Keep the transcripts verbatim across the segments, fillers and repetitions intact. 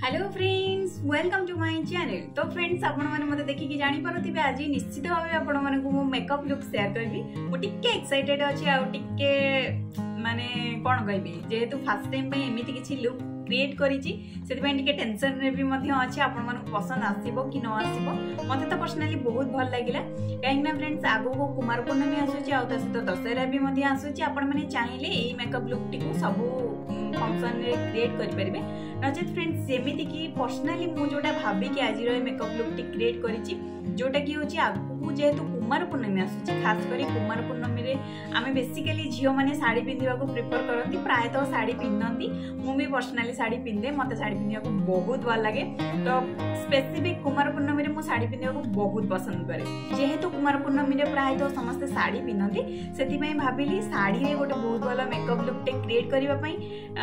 Hello friends, welcome to my channel. तो friends, आपण माने मते देखि कि जानि पारुथिबे आज निश्चित भाबे आपण माने को मो मेकअप लुक शेयर करबी। मो टिके एक्साइटेड अछि आ टिके माने कोन कहबी, जेहेतु फर्स्ट टाइम पे एमिति किछि लुक क्रिएट करिछि सेति टिके टेंशन रे भी मध्ये अछि आपण माने पसंद आसीबो कि न आसीबो। मते तो पर्सनली बहुत भल लागिला काहे ना फ्रेंड्स, आगो को कुमार पूर्णिमा आसुछि आ तसे तो दशहरा भी मध्ये आसुछि। आपण माने चाहिले एई मेकअप लुक टिकु सबु फंक्शन रे क्रिएट करि परिबे। नचेत फ्रेंड्स, जेमिति कि पर्सनली मु जोटा भाबी कि आज रो मेकअप लुक टी क्रिएट करिछि, जोटा कि होछि आगु जेहेतु कुमार पूर्णिमा आसुछि, खास करी कुमार पूर्णिमा रे आमे बेसिकली झियो माने साड़ी पिंधिबा को प्रेफर करंती, प्राय तो साड़ी पिंधंती। मु भी पर्सनली साड़ी पिंधे, मते साड़ी पिंधिबा को बहुत भल लागे। तो स्पेसिफिक कुमार पूर्णिमा रे मु साड़ी पिंधिबा को बहुत पसंद करे। जेहेतु कुमार पूर्णिमा रे प्राय तो समस्त साड़ी पिंधंती, सेति पई भाबिली साड़ी रे गोटे बहुत भल मेकअप लुक टे क्रिएट करिबा पई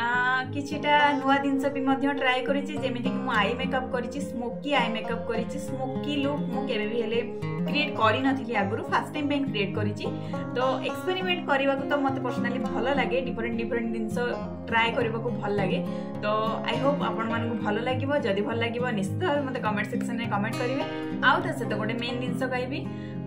किछिटा नुवा जिंस भी मध्ये ट्राई करिछि। जेमिति कि मु आई मेकअप करिछि, स्मोकी आई मेकअप करिछि। स्मोकी लुक मु केबे भी हेले क्रिएट करि नथिली, आगुरु फर्स्ट टाइम पे क्रिएट करिछि। तो एक्सपेरिमेंट करबा को तो मते पर्सनली भलो लागे, डिफरेंट डिफरेंट जिंस ट्राई करबा को भल लागे। तो आई होप आपण मानकु भलो लागिवो। जदि भल लागिवो निश्चित मते कमेंट सेक्शन रे कमेंट करिवे। आउ त से तो गोटे मेन जिंस कहबी,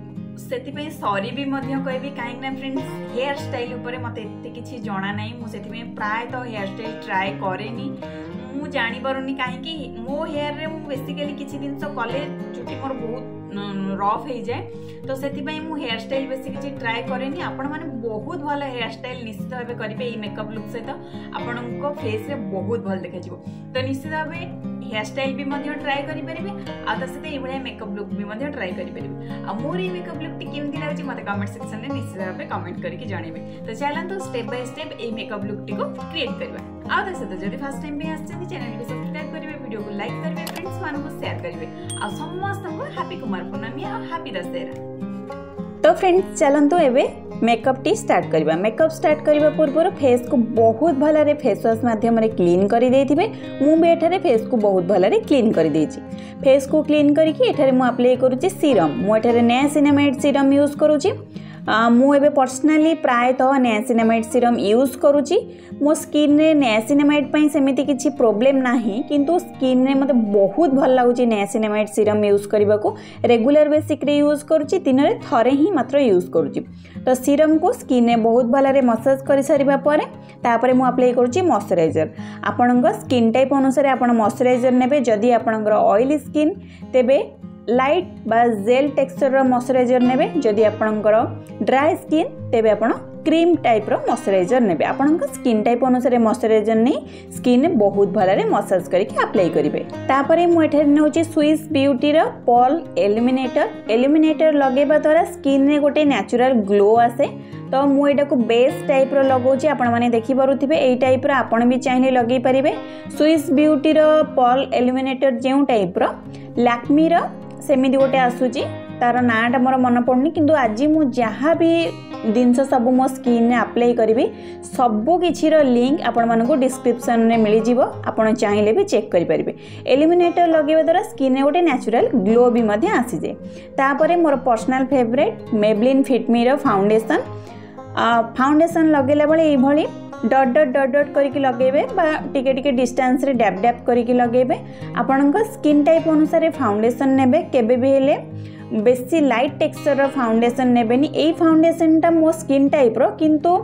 सेति सॉरी भी कहबी कहीं ना फ्रेंड्स, हेयर स्टाइल ऊपर मत एत कि जना ना। मुझे प्राय तो हेयर स्टाइल ट्राए कैनि, मु जानी पारुनी कहीं मो हेयर रे मु बेसिकली किसी दिन कले चुटी मोर बहुत रफ हो जाए। तो से मु हेयर स्टाइल बेसी किसी ट्राए कैनि। आपण मैंने बहुत भल हेयर स्टाइल निश्चित भाव करेंगे ये मेकअप लुक सहित, आपण फेस रे बहुत भल देखा। तो निश्चित भाव हेयर स्टाइल भी ट्राए करेंगे, आते मेकअप लुक भी ट्राए करेंगे। आ मोर ये मेकअप लुक केमती लगे मत कमेंट सेक्शन में निश्चित भाव कमेंट करके जानवे। तो चलते स्टेप बाय स्टेप ये मेकअप लुक टी को क्रिएट करवा। आते सहित जब फर्स्ट टाइम भी आसते चैनल को सब्सक्राइब करेंगे, वीडियो को लाइक करेंगे, फ्रेंड्स मानक शेयर करेंगे। आ समस्त हैप्पी कुमार पूर्णिमा और हैप्पी दशहरा। तो फ्रेंड्स, चलतु एबे मेकअप टी स्टार्ट करबा। मेकअप स्टार्ट करबा पूर्व फेस को बहुत भलरे फेस वाश माध्यम रे क्लीन करि देथिबे। मु भी एठारे फेस को बहुत भलरे क्लीन करि देछि। फेस को क्लीन करिकि एठारे मु अप्लाई करूछि सीरम। मु एठारे नियासिनामाइड सीरम यूज करूछि। मु एबे पर्सनली प्राय तो नियासिनामाइड सीरम यूज करूछि। मो स्किन रे नियासिनामाइड पई सेमिति किछि प्रॉब्लम नाही, किंतु स्किन रे मते बहुत भल लागुछि नियासिनामाइड सीरम यूज करबा को। रेगुलर बेसिक रे यूज करूछि, दिन रे थरे ही मात्र यूज करूछि। तो सीरम को स्किन रे बहुत भलरे मसाज करि सारिबा परे तापरे मु अप्लाई करूछि मॉइस्चराइजर। आपनक स्किन टाइप अनुसार आपण मॉइस्चराइजर नेबे। जदि आपनकर ऑयली स्किन तेबे लाइट बा जेल टेक्सचर मॉइस्चराइजर नेबे। जदि आपनकर ड्राई स्किन तेबे आपण क्रीम टाइप रो मॉइस्चराइजर नेबे। आपनक स्किन टाइप अनुसार मॉइस्चराइजर नै स्किन बहुत भलरे मसाज करके अप्लाई करिवे। तापरे मु एठे नउछि स्विस ब्यूटी रो पर्ल एलिमिनेटर। एलिमिनेटर लगेबा द्वारा स्किन रे गोटे नेचुरल ग्लो आसे। तो मु एटा को बेस टाइप रो लगौछि। आपण माने देखि पारुथिबे एई टाइप रो आपण भी चाहिले लगेई परिबे। स्विस ब्यूटी रो पर्ल एलिमिनेटर जेउ टाइप रो लैक्मी रो सेमिति गोटे आसुची, तार नाटा मोर मन पड़नी, किंतु आज मु जहाँ भी जिनस सब मो स्किन ने अप्लाई करी सबू किसी लिंक आपण मानक डिस्क्रिप्शन में मिल जिवो। आपण चाहिले भी चेक करि परिबे। एलिमिनेटर लगेबा द्वारा स्किन रे गोटे नेचुरल ग्लो भी मध्य आसी जाए। तापरे मोर personal favourite Maybelline fit me रो फाउंडेशन। फाउंडेशन लगेला बेले एई भली डट डट डट डट करके लगेबे बा टिके टिके डिस्टेंस रे डैप डैप करके लगेबे। आपनक स्किन टाइप अनुसार फाउंडेशन नेबे। केबे भी हेले बेसी लाइट टेक्सचर रो फाउंडेशन नेबेनी। एई फाउंडेशन टा मो स्किन टाइप रो, किंतु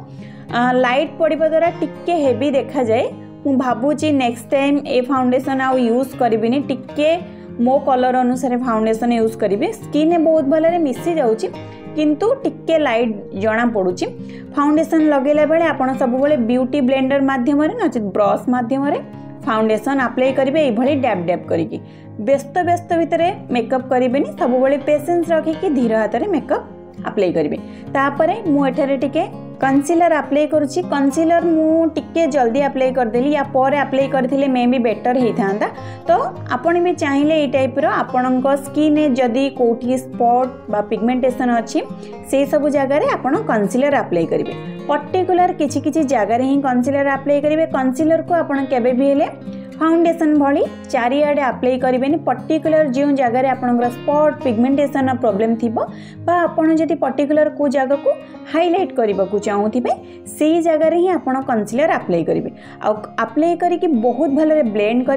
लाइट पड़िबा द्वारा टिके हेवी देखा जाए। मु भाबुची नेक्स्ट टाइम ए फाउंडेशन आ यूज करबिनी, टिके मो कलर अनुसार फाउंडेशन यूज करिवे। स्किन ने बहुत भलरे मिसी जाउची, किंतु टिके लाइट जना पड़ुची। फाउंडेशन लगेला बेले आपण सब बेले ब्यूटी ब्लेंडर माध्यम रे नचित ब्रश माध्यम रे फाउंडेशन अप्लाई करिवे। एई भली डैप डैप करिकि व्यस्त व्यस्त भितरे मेकअप करिवेनी। सब बेले पेशेंस रखिकि धीर हाथ रे मेकअप अप्लाई करिवे। तापरे मु एठारे टिके कंसीलर अप्लाई करूची। कंसीलर मु टिके जल्दी अप्लाई कर देली, या पर अप्लाई करथिले मे बी बेटर हेई थांदा। तो आपण भी चाहिले ए टाइप रो आपणक स्किन ने जदी कोठी स्पॉट बा पिगमेंटेशन अछि से सब जगह रे आपण कंसीलर अप्लाई करिवे। पर्टिकुलर किछि किछि जगह रे ही कंसीलर अप्लाई करिवे। कंसीलर को आपण केबे भी हेले फाउंडेशन भली चारिआडे अप्लाई करेंगे। पर्टिकुलर जो जगार आपंकर स्पॉट पिगमेंटेशन प्रॉब्लम थी बा आपन जदि पर्टिकुलर को जगह को हाईलाइट करने को चाहूबे से जगार ही आप कंसीलर अप्लाई करेंगे। अप्लाई करके बहुत भल ब्लेंड करेंगे।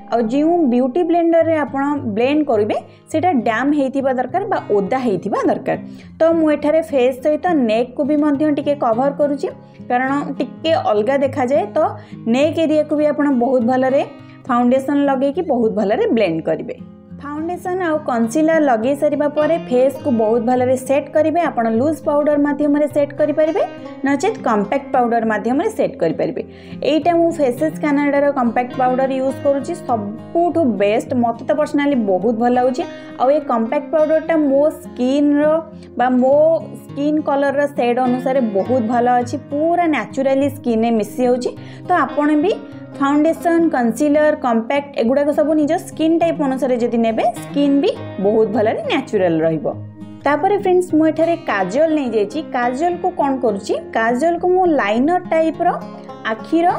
आ जो ब्यूटी ब्लेंडर रे आपण ब्लेंड करेंगे सेटा डैम होइतिबा दरकार बा ओदा होइतिबा दरकार। तो मु एठारे फेस सहित नेक को भी मध्य टिके कवर करूची कारण टिके अलगा देखा जाए। तो नेक एरिया को भी आपण बहुत भलरे फाउंडेशन लगे कि बहुत भलरे ब्लेंड करेंगे। फाउंडेशन आउ कंसीलर लगे सारिबा परे फेस को बहुत भलरे सेट करेंगे। आपण लूज पाउडर माध्यम रे सेट करि परिबे नचेत कॉम्पैक्ट पाउडर माध्यम रे सेट करि परिबे। एटा मु फेसेस कनाडा रो कॉम्पैक्ट पाउडर यूज करूची सबुठु बेस्ट मते तो पर्सनली बहुत भल लाଗୁची। आ ये कॉम्पैक्ट पाउडर टा मो स्किन रो बा मो स्किन कलर रो शेड अनुसार बहुत भल अछि पूरा नेचुरली स्किन में मिसी होची। तो आपण भी फाउंडेशन कंसीलर कॉम्पैक्ट एगुड़ा सब निज स्किन टाइप अनुसार जदि नेबे स्किन भी बहुत भलरे नेचुरल रहिबो। तापरे फ्रेंड्स मु एठारे काजल नै जायछि। काजल को कोन करूछि काजल को मु लाइनर टाइप रो आखिर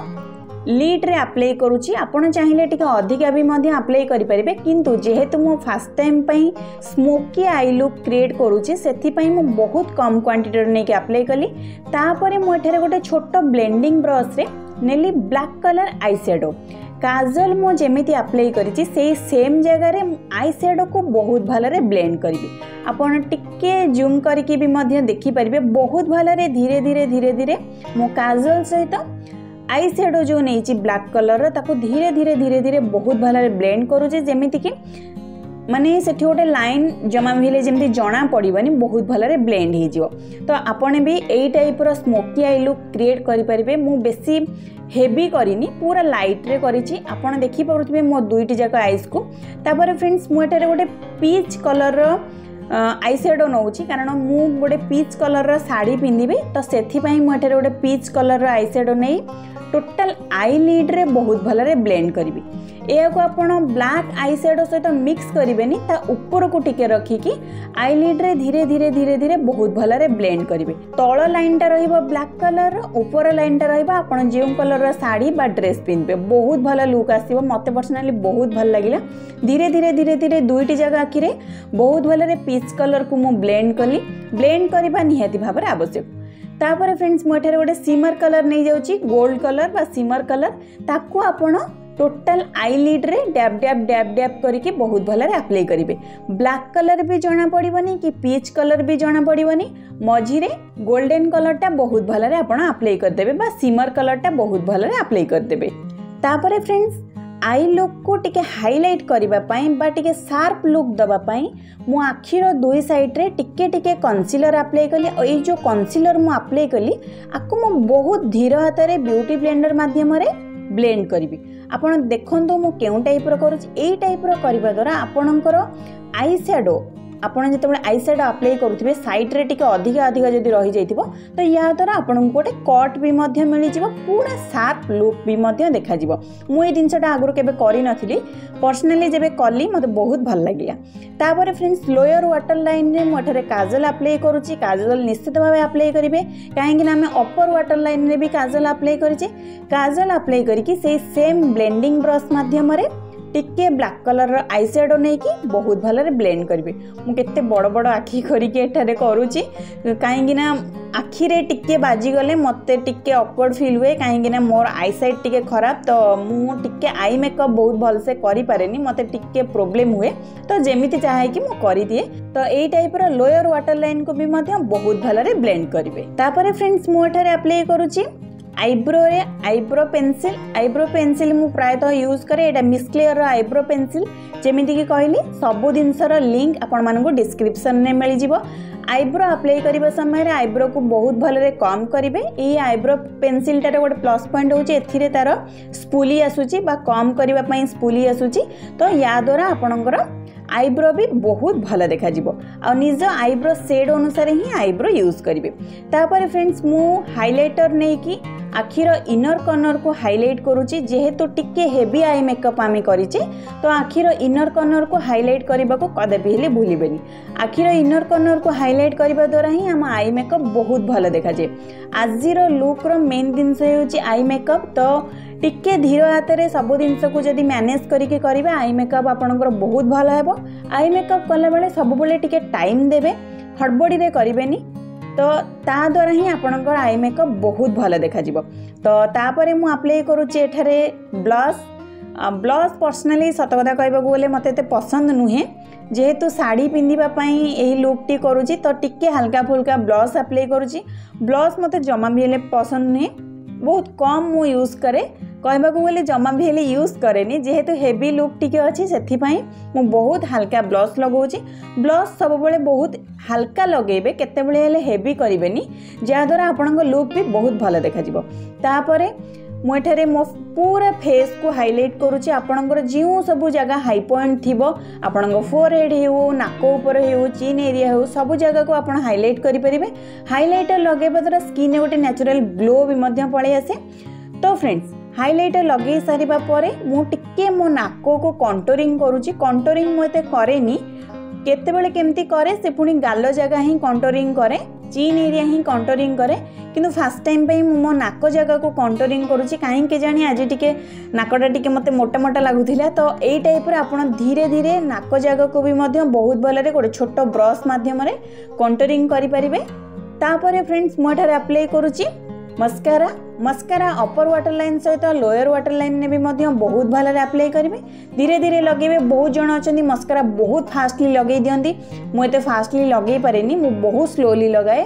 लीड रे अप्लाई करूछि। आपण चाहिले टिके अधिका भी मध्य अप्लाई करि परिबे किंतु जेहेतु मु फर्स्ट टाइम पई स्मोकी आई लुक क्रिएट करूछि सेथि पई मु बहुत कम क्वांटिटी रे नै के अप्लाई कली। तापरे मु एठारे गोटे छोट ब्लेंडिंग ब्रश रे नेली ब्लैक कलर आई शैडो काजल मो जेमिति अप्लाई करिछि सेही सेम जगह रे आई शैडो को बहुत भलरे ब्लेंड करिबे। आपण टिके जूम करके भी मध्य देखि परिबे बहुत भलरे धीरे धीरे धीरे धीरे मो काजल सहित आई शैडो जो नेछि ब्लैक कलर ताको धीरे धीरे धीरे धीरे बहुत भलरे ब्लेंड करूजे जेमिति कि माने सेठी गोटे लाइन जमा भी जमी जना पड़ोनी बहुत भलरे ब्लेंड हो। तो आपण भी यही टाइप रो स्मोकी आई लुक क्रिएट करें। मु बेसी हेवी करिनी पूरा लाइट रे करिछि आपण देखि पारुथिबे मो दुईटी जाक आईज को। तापर फ्रेंड्स मु एटारे गोटे पीच कलर रो आई शैडो नौछि कारण मु गोटे पीच कलर रो साड़ी पिंधिबे तो सेथि पई मु एटारे गोटे पीच कलर रो आई शैडो नै टोटल आई लिड रे बहुत भलरे ब्लेंड करिबी। या को आपण ब्लैक आई शैडो सहित मिक्स करेंगे ता ऊपर को टिके रखिकी आई लिड रे धीरे धीरे धीरे धीरे बहुत भलरे ब्लेंड करेंगे। तल लाइन टा रहिबो ब्लैक कलर ऊपर लाइन टा रहिबो आपण जे कलर रो साड़ी बा ड्रेस पिनबे बहुत भल लुक आसीबो। मते पर्सनली बहुत भल लागिला। धीरे धीरे धीरे धीरे दुईटी जगह आखिरे बहुत भलरे पीच कलर को मु ब्लेंड कली। ब्लेंड करबा निहाती भाबरे आवश्यक। तापर फ्रेंड्स मु एठारे गोटे सिमर कलर नै जाउची गोल्ड कलर बा सिमर कलर ताकू आपण टोटल आई लिड रे डैब डैब डैब डैब करके बहुत भलरे अप्लाई करेंगे। ब्लैक कलर भी जना पड़ोनी कि पीच कलर भी जना पड़ोनी मझिरे गोल्डन कलर टा बहुत भलरे आपण अप्लाई करदेबे बा सिमर कलर टा बहुत भलरे अप्लाई करदेबे। तापरे फ्रेंड्स आई लुक को टिके हाईलाइट करबा पई बा टिके शार्प लुक दबा पई मु आखिर दुई साइड रे टिके टिके कंसीलर अप्लाई कली। और ये जो कंसीलर मु अप्लाई कली आको मु बहुत धीर हाथ रे ब्यूटी ब्लेंडर माध्यम रे ब्लेंड करी। आपण देखंतु मु केउ टाइप रो करूछि एई टाइप रो करबा द्वारा आपणकर आई शैडो आपण जतबे आई शैडो अप्लाई करूथिबे साइड रे टिके अधिका अधिका जदी रहि जाइतिबो तो या द्वारा आपण गोटे कट भी मध्य मिलि जिवो पूरा शार्प लुक भी मध्य देखा जिवो। मु ए दिनसटा आगुर केबे करि नथिली पर्सनली जेबे कली मते बहुत भल लागिला। तापर फ्रेंड्स लोअर वाटर लाइन रे मोठरे काजल अप्लाई करूछि। काजल निश्चित भाबे अप्लाई करिवे काहेकि ना हमें अपर वाटर लाइन रे भी काजल अप्लाई करिछि। काजल अप्लाई करिकि से सेम ब्लेंडिंग ब्रश माध्यम रे टिके ब्लैक कलर आई शैडो नहीं कि बहुत भलरे ब्लेंड करेंगे। मु केते बड़ बड़ आखि करिके एठारे करूची काहेकि ना आखि रे टिके बाजी गले मते टिके ऑकवर्ड फील हुए काहेकि ना मोर आई साइट टिके खराब तो मु टिके आई मेकअप बहुत भल से करि पारेनी मते टिके प्रॉब्लम हुए तो जेमिति चाहे कि मु करि दिए। तो एई टाइप रो लोअर वाटर लाइन को भी मते बहुत भलरे ब्लेंड करिवे। तापर फ्रेंड्स मु एठारे अप्लाई करूची आईब्रो रे आईब्रो पेंसिल। आईब्रो पेंसिल मु प्रायतः यूज करे एटा मिस क्लियर रो आईब्रो पेंसिल जेमिति कि कहली सबु जिनसर लिंक आपण मानकु डिस्क्रिप्शन ने मिल जिवो। आईब्रो अप्लाई करबा समय रे आईब्रो को बहुत भलरे कम करिवे। ए आईब्रो पेंसिल टारे गोटे प्लस पॉइंट होची एथिरे तार स्पूली आसुची बा कम करबा पई स्पूली आसुची तो या द्वारा आपणकर आईब्रो भी बहुत भल देखा जिवो आ निज आईब्रो शेड अनुसार ही आईब्रो यूज करिवे। तापर फ्रेंड्स मु हाइलाइटर नै कि आखिर इनर कॉर्नर को हाईलाइट करूची जेहेतु टिके हेवी आई मेकअप आमे करिचे तो आखिर इनर कॉर्नर को हाईलाइट करबा को कदे भी हेले भूलिबेनी। आखिर इनर कॉर्नर को हाईलाइट करबा द्वारा ही हम आई मेकअप बहुत भल देखा जे। आजिर लुक रो मेन दिन से होची आई मेकअप तो टिके धीर हाथ में सब जिनस को जदि मैनेज करके करेंगे आई मेकअप आपंकर बहुत भल हेबो। आई मेकअप कला बेले सब बेले टिके टाइम देबे हड़बड़ी रे करिवेनी तो ता द्वारा ही आपंकर आई मेकअप बहुत भल देखा जिवो। तो तापरे मु अप्लाई करूची एठारे ब्लश ब्लाउज पर्सनाली सत कथा कहबा गले मते ते पसंद नुहे जेहेतु साड़ी पिंधिबाई यही लुकटी करुँची तो टिके हल्का फुल्का ब्लाउज अप्लाई करुँची ब्लाउज मते जमा भी हेले पसंद नुहे बहुत कम मु यूज करे कहबा गले जमा भी हेले यूज करेनी जेहेतु हेवी लुक टिके अच्छी से मु बहुत हल्का ब्लाउज लगाऊँ ब्लाउज सब बड़े बहुत हल्का लगेबे केतेबेले हेले हेवी करेनि जहाँद्वारा आपणको लुक भी बहुत भल देखा तापरे मुझे मो पूरा फेस को हाईलाइट करुच्ची आपणकर जो सब जगह हाई पॉइंट थी आपण फोरहेड हो नाक उपर हो चिन एरिया हो सब जगह को आप हाईलाइट करेंगे हाईलाइटर लगेबा द्वारा स्किन गोटे नेचुरल ग्लो भी पलि आसे। तो फ्रेंड्स हाईलाइटर लगे सारिबा परे मु टिके मो नाक को कंटोरिंग करुच्ची कंटोरिंग मुझे करेनी केतेबेले केमती करे से पुणी गाल जगह ही कंटोरिंग करे चिन एरिया ही कंटोरिंग करे किंतु फास्ट टाइम पे मो नाक जगह को कंटोरिंग करुच्ची कहीं के जानी आज टिके नाकटा टिके मते मोटा मोटा लगुथिला तो एई टाइप रे आपण धीरे धीरे नाक जगह को भी मध्य बहुत भलरे गोटे छोट ब्रश माध्यम रे कंटोरिंग करि परिबे। तापरे फ्रेंड्स मो एठारे अप्लाई करुच्ची mascara mascara upper water line सहित लोअर वाटर लाइन ने भी मध्य बहुत भल अप्लाई करेंगे धीरे धीरे लगे बहुत जन अच्छा मस्कारा बहुत फास्टली लगे दिंती मुझे फास्टली लगे पारे मु बहुत स्लोली लगाए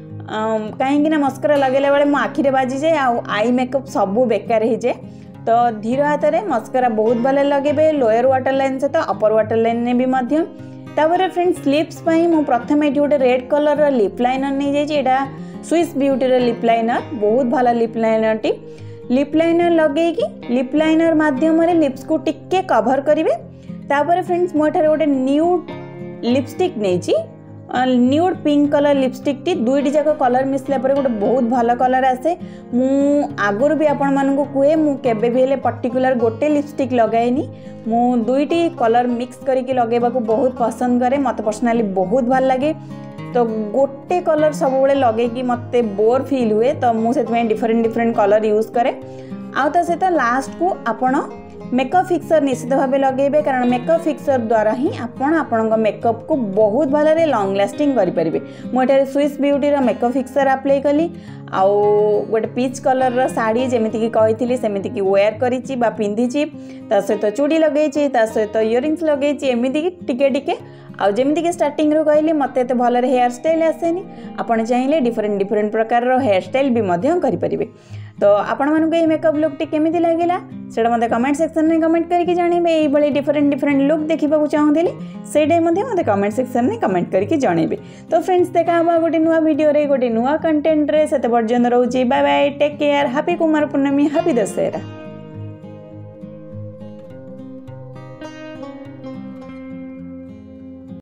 कहीं मस्कारा लगेला बेले मो आखिरे बाजी जाए आई मेकअप सबू बेकार हो जाए तो धीरे हाथ में मस्कारा बहुत भल लगे लोअर वाटर लाइन सहित अपर वाटर लाइन ने भी मध्य। तापर फ्रेंड्स लिप्स मु प्रथम ये गोटे रेड कलर लिप लाइनर नहीं जाइए स्विस ब्यूटी लिप लाइनर बहुत भल लिप लाइनर टी लिप लाइनर लगे लिप लाइनर माध्यम लिप्स को टिके कवर करेंगे। तापर फ्रेंड्स मुझे गोटे न्यूड लिपस्टिक नहीं न्यूड पिंक कलर लिपस्टिक टी दुईटी जाक कलर मिसला पर गोटे बहुत भल कलर आसे मु आगुरी भी आपण मानू कहे मु केबे भी हेले पर्टिकुलर गोटे लिपस्टिक लगाएनी मु दुईटी कलर मिक्स करके लगेबा को बहुत पसंद करे मत पर्सनाली बहुत भल लगे तो गोटे कलर सब बड़े लगे मत बोर फील हुए तो मुझे डिफरेंट डिफरेंट कलर यूज करे आउ ता सहित लास्ट को आपण मेकअप फिक्सर निश्चित भाव लगे कारण मेकअप फिक्सर द्वारा ही आपण आपण मेकअप को बहुत भल लॉन्ग लास्टिंग करेंगे। मुझे Swiss beauty makeup fixer apply कली आउ गोटे पीच कलर रो साड़ी जमीक कही सेमती की वेयर करी पिंधि सहित चूड़ी लगे सहित इयरिंग्स लगे एमती टिके टिके आउ जमीक स्टार्टिंग रो कहली मते तो भल हेयर स्टाइल आसेनी आपड़ चाहिए डिफरेंट डिफरेंट प्रकार रो हेयर स्टाइल भी करेंगे। तो आपण मानक ये मेकअप लुक टी केमिति लागिला सेटा मते कमेंट सेक्शन में कमेंट करके जानबे एई बळे डिफरेंट डिफरेंट लुक देखिबा चाहूली सेटा मते मते कमेंट सेक्शन में कमेंट करके जानबे। तो फ्रेंड्स देखा हबा गोटे नुआ वीडियो रे गोटे नुआ कंटेंट रे सेते पर्यंत रहउची bye bye take care happy Kumar Purnima happy Dussehra.